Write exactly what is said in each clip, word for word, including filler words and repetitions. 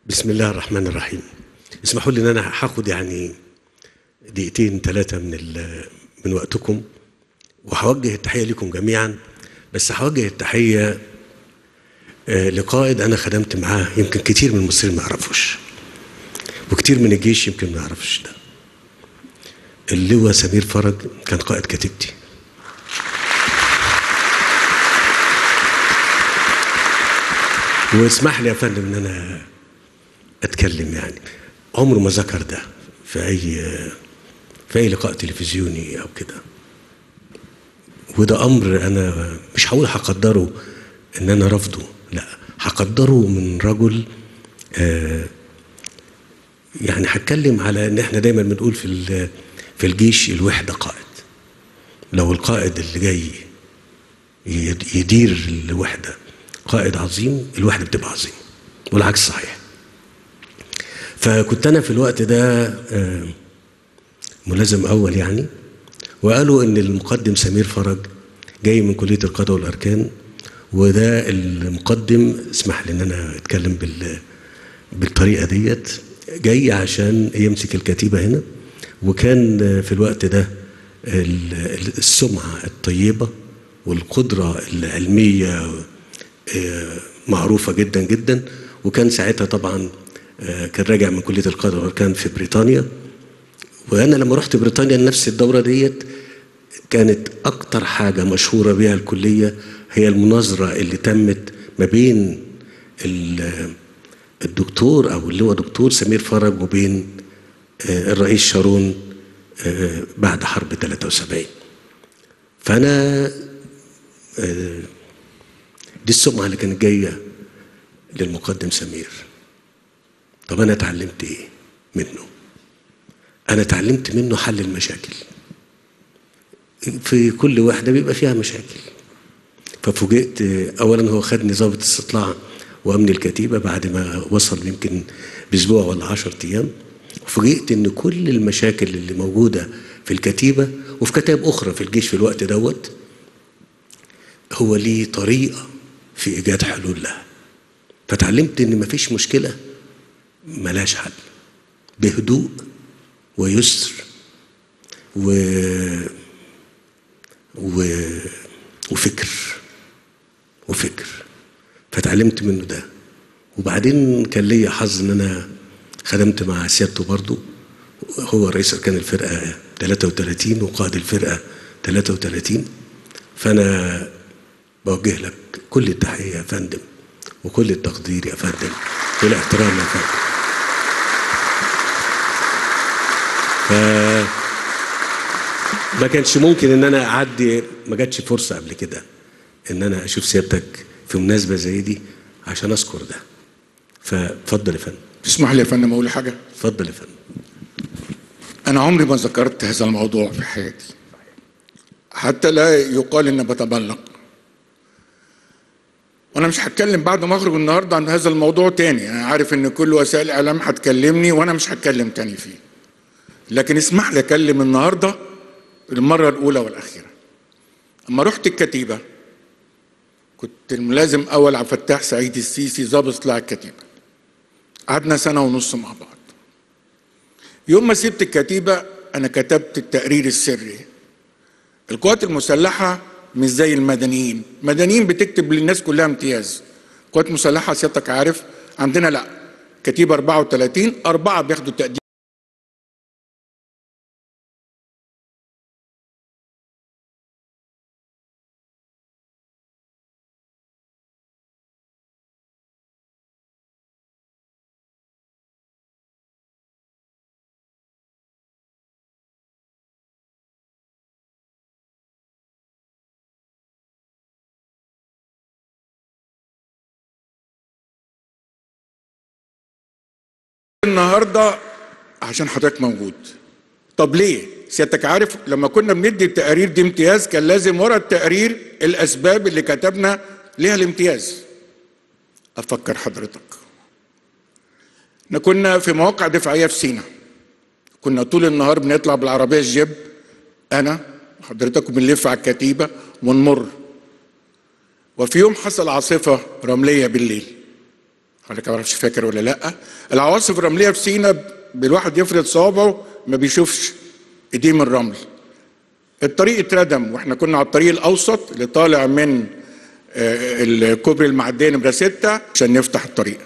بسم الله الرحمن الرحيم. اسمحوا لي ان انا هاخد يعني دقيقتين ثلاثه من من وقتكم، وهوجه التحيه لكم جميعا. بس هوجه التحيه لقائد انا خدمت معاه، يمكن كتير من المصريين ما يعرفوش، وكتير من الجيش يمكن ما يعرفش ده. اللواء سمير فرج كان قائد كتيبتي. واسمح لي يا فندم ان انا اتكلم، يعني عمره ما ذكر ده في اي في اي لقاء تلفزيوني او كده. وده امر انا مش هقول هقدره ان انا رافضه، لا، هقدره من رجل آه يعني هتكلم على ان احنا دايما بنقول في في الجيش الوحده قائد. لو القائد اللي جاي يدير الوحده قائد عظيم، الوحده بتبقى عظيم، والعكس صحيح. فكنت انا في الوقت ده آه ملازم اول يعني، وقالوا ان المقدم سمير فرج جاي من كليه القاده والاركان، وده المقدم اسمح لي ان انا اتكلم بال بالطريقه ديت، جاي عشان يمسك الكتيبه هنا. وكان في الوقت ده السمعه الطيبه والقدره العلميه معروفه جدا جدا. وكان ساعتها طبعا كان راجع من كليه القاده والاركان في بريطانيا. وانا لما رحت بريطانيا نفس الدوره ديت، كانت اكتر حاجه مشهوره بها الكليه هي المناظره اللي تمت ما بين الدكتور او اللي هو دكتور سمير فرج وبين الرئيس شارون بعد حرب ثلاثة وسبعين. فانا دي السمعه اللي كانت جايه للمقدم سمير. طب انا اتعلمت ايه منه؟ انا اتعلمت منه حل المشاكل. في كل واحده بيبقى فيها مشاكل. ففوجئت اولا هو خدني ضابط استطلاع وامن الكتيبه بعد ما وصل يمكن باسبوع ولا عشرة ايام. وفوجئت ان كل المشاكل اللي موجوده في الكتيبه وفي كتائب اخرى في الجيش في الوقت دوت هو ليه طريقه في ايجاد حلول لها. فتعلمت ان مفيش مشكله ملاش حل، بهدوء ويسر و... و... وفكر وفكر فتعلمت منه ده. وبعدين كان ليا حظ ان انا خدمت مع سيادته برضو، هو رئيس اركان الفرقه ثلاثة وثلاثين وقائد الفرقه ثلاثة وثلاثين. فانا بوجه لك كل التحيه يا فندم، وكل التقدير يا فندم، والاحترام يا فندم. ف ما كانش ممكن ان انا اعدي، ما جاتش فرصه قبل كده ان انا اشوف سيادتك في مناسبه زي دي عشان اذكر ده. فاتفضل يا فندم. تسمح لي يا فندم اقول حاجه؟ اتفضل يا فندم. انا عمري ما ذكرت هذا الموضوع في حياتي، حتى لا يقال اني بتبلق. وانا مش هتكلم بعد ما اخرج النهارده عن هذا الموضوع تاني. انا عارف ان كل وسائل الاعلام هتكلمني وانا مش هتكلم تاني فيه، لكن اسمح لي اتكلم النهارده المره الاولى والاخيره. اما رحت الكتيبه كنت الملازم اول عبد الفتاح سعيد السيسي ضابط استطلاع الكتيبه. قعدنا سنه ونص مع بعض. يوم ما سبت الكتيبه انا كتبت التقرير السري. القوات المسلحه مش زي المدنيين، المدنيين بتكتب للناس كلها امتياز. القوات المسلحه سيادتك عارف عندنا لا، كتيبه أربعة وثلاثين اربعه بياخدوا تقدير. النهارده عشان حضرتك موجود. طب ليه؟ سيادتك عارف لما كنا بندي التقارير دي امتياز كان لازم ورا التقرير الاسباب اللي كتبنا ليها الامتياز. افكر حضرتك، احنا كنا في مواقع دفاعيه في سيناء، كنا طول النهار بنطلع بالعربيه الجيب انا وحضرتك وبنلف على الكتيبه ونمر. وفي يوم حصل عاصفه رمليه بالليل، حضرتك ما اعرفش فاكر ولا لا. العواصف الرمليه في سينا بالواحد يفرد صوابعه ما بيشوفش ايديه من الرمل. الطريق اتردم واحنا كنا على الطريق الاوسط اللي طالع من الكوبري المعديه نمره ستة عشان نفتح الطريق.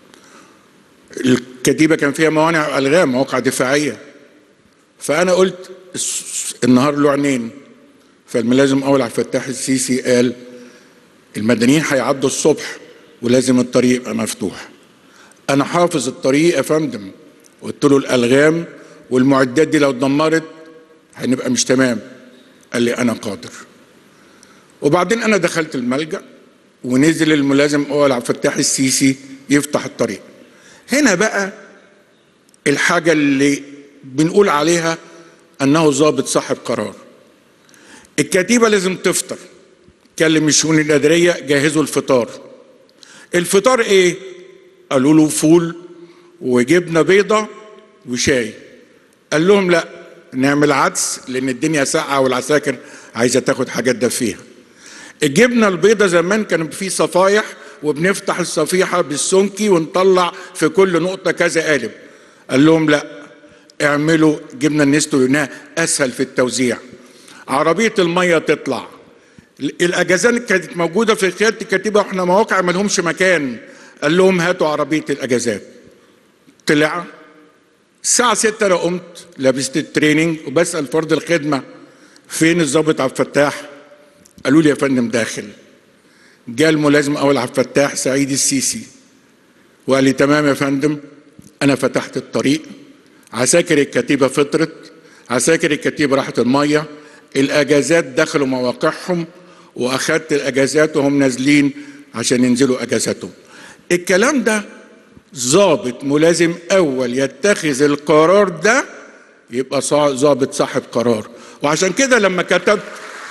الكتيبه كان فيها موانع الغام، مواقع دفاعيه. فانا قلت النهار له عينين. فالملازم اول عبد الفتاح السيسي قال المدنيين هيعدوا الصبح ولازم الطريق يبقى مفتوح. انا حافظ الطريق يا فندم. قلت له الالغام والمعدات دي لو اتدمرت هنبقى مش تمام. قال لي انا قادر. وبعدين انا دخلت الملجأ ونزل الملازم اول عبد الفتاح السيسي يفتح الطريق. هنا بقى الحاجه اللي بنقول عليها انه ضابط صاحب قرار. الكتيبه لازم تفطر. كلم الشؤون الاداريه جهزوا الفطار. الفطار ايه؟ قالوا له فول وجبنه بيضه وشاي. قال لهم لا نعمل عدس لان الدنيا ساقعه والعساكر عايزه تاخد حاجات دافيه. الجبنه البيضه زمان كان في صفايح وبنفتح الصفيحه بالسنكي ونطلع في كل نقطه كذا قالب. قال لهم لا اعملوا جبنه النستو لانها اسهل في التوزيع. عربيه الميه تطلع. الاجازات كانت موجوده في قياده الكتيبه واحنا مواقع ما لهمش مكان. قال لهم هاتوا عربيه الاجازات. طلع الساعه ستة انا قمت لبست التريننج وبسال فرد الخدمه فين الضابط عبد الفتاح؟ قالوا لي يا فندم داخل. جاء الملازم اول عبد الفتاح سعيد السيسي وقال لي تمام يا فندم انا فتحت الطريق. عساكر الكتيبه فطرت. عساكر الكتيبه راحت الميه. الاجازات دخلوا مواقعهم واخدت الاجازات وهم نازلين عشان ينزلوا اجازاتهم. الكلام ده ضابط ملازم اول يتخذ القرار ده يبقى ضابط صاحب قرار. وعشان كده لما كتبت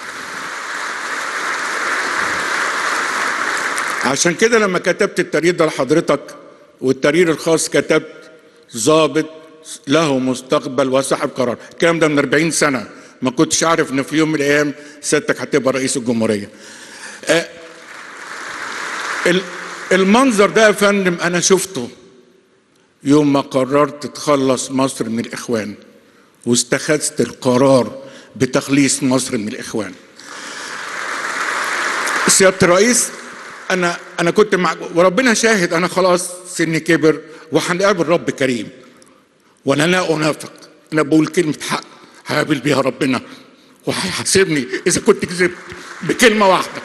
عشان كده لما كتبت التقرير ده لحضرتك والتقرير الخاص كتبت ضابط له مستقبل وصاحب قرار. الكلام ده من أربعين سنة. ما كنتش عارف ان في يوم من الايام سيادتك هتبقى رئيس الجمهوريه. آه المنظر ده يا فندم انا شفته يوم ما قررت تخلص مصر من الاخوان واستخذت القرار بتخليص مصر من الاخوان. سياده الرئيس انا انا كنت مع وربنا شاهد انا خلاص سني كبر وهنقابل رب كريم وانا لا انافق. انا بقول كلمه حق هقابل بيها ربنا وهيحاسبني اذا كنت كذبت بكلمه واحده.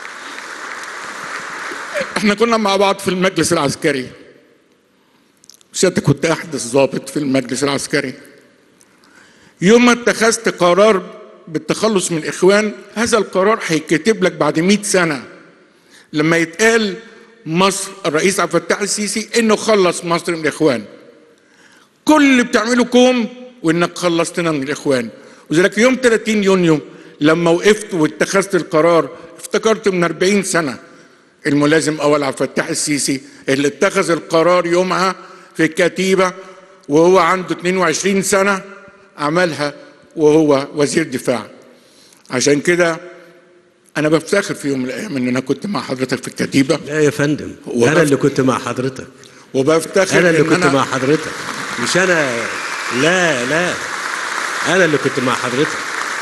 احنا كنا مع بعض في المجلس العسكري. سيادتك كنت احدث ضابط في المجلس العسكري. يوم ما اتخذت قرار بالتخلص من الاخوان هذا القرار هيتكتب لك بعد مئة سنه لما يتقال مصر الرئيس عبد الفتاح السيسي انه خلص مصر من الاخوان. كل اللي بتعمله كوم وانك خلصتنا من الاخوان. وذلك يوم ثلاثين يونيو لما وقفت واتخذت القرار افتكرت من أربعين سنه الملازم اول عبد الفتاح السيسي اللي اتخذ القرار يومها في الكتيبه وهو عنده اثنين وعشرين سنه عملها وهو وزير دفاع. عشان كده انا بفتخر في يوم من الايام ان انا كنت مع حضرتك في الكتيبه. لا يا فندم انا اللي كنت مع حضرتك. وبفتخر انا اللي إن كنت أنا مع حضرتك مش انا. لا لا انا اللي كنت مع حضرتك.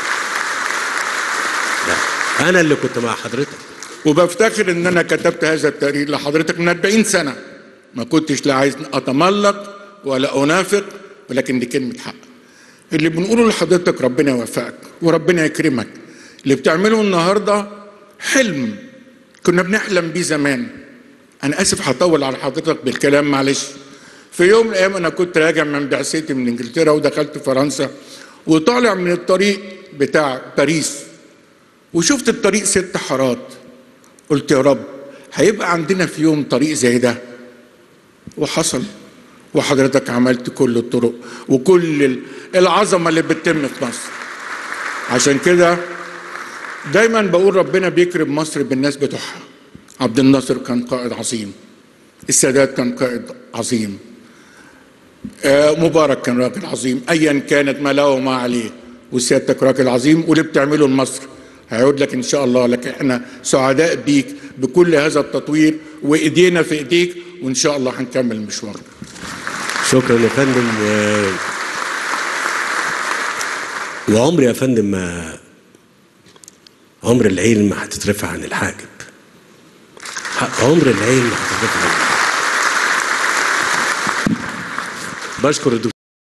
لا انا اللي كنت مع حضرتك. وبفتخر ان انا كتبت هذا التقرير لحضرتك من أربعين سنه. ما كنتش لا عايز اتملق ولا انافق ولكن دي كلمه حق. اللي بنقوله لحضرتك ربنا يوفقك وربنا يكرمك. اللي بتعمله النهارده حلم كنا بنحلم بيه زمان. انا اسف هطول على حضرتك بالكلام معلش. في يوم من الايام انا كنت راجع من بعثتي من انجلترا ودخلت فرنسا وطالع من الطريق بتاع باريس وشفت الطريق ست حارات. قلت يا رب هيبقى عندنا في يوم طريق زي ده. وحصل وحضرتك عملت كل الطرق وكل العظمه اللي بتتم في مصر. عشان كده دايما بقول ربنا بيكرم مصر بالناس بتوعها. عبد الناصر كان قائد عظيم. السادات كان قائد عظيم. مبارك كان راجل عظيم. ايا كانت ما له وما عليه. وسيادتك راجل عظيم واللي بتعمله لمصر هيعود لك ان شاء الله. لكن احنا سعداء بيك بكل هذا التطوير، وايدينا في ايديك، وان شاء الله هنكمل مشوارنا. شكرا يا فندم. و... وعمري يا فندم ما عمر العين ما هتترفع عن الحاجب. عمر العين ما هتترفع عن الحاجب. بشكر الدكتور